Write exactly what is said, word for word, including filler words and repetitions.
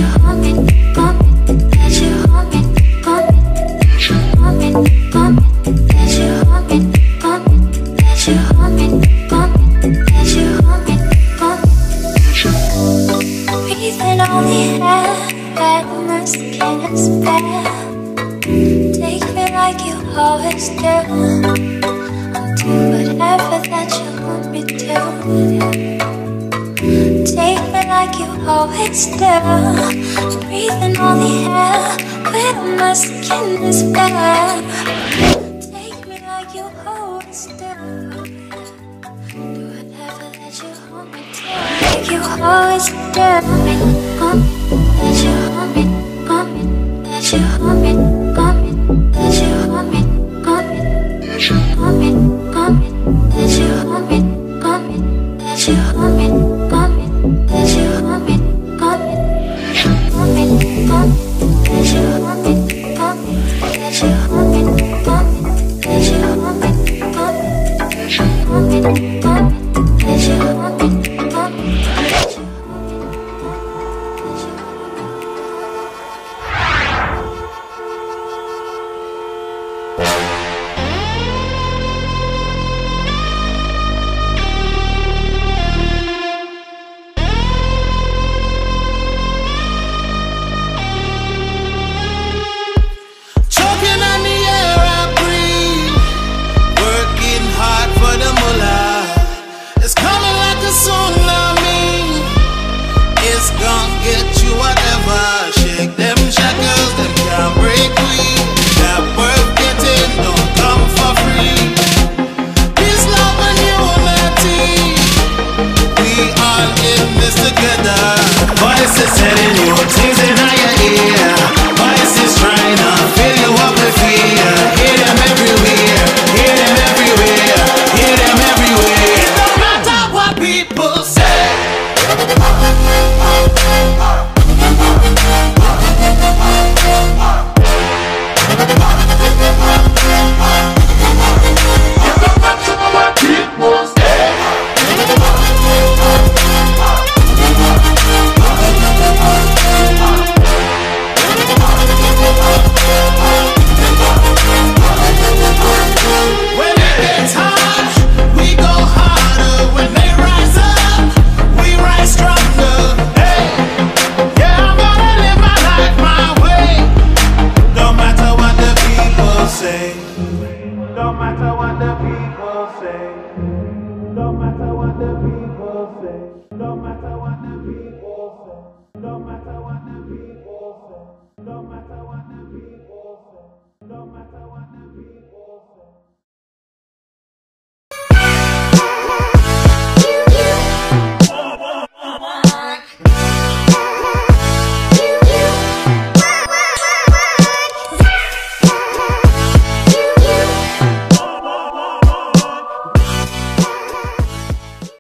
hold me, hold me, let you hold me, hold me, hold me, hold me, let you hold me, hold me, let you hold me, hold me, let you hold me, hold me. Breathing only air that my skin spare. Take me like you always do. I'll do whatever that you want me to. Take me like you always do. Breathing all the air when my skin is bare. Take me like you always do. Do whatever that you want me to. Like you always do.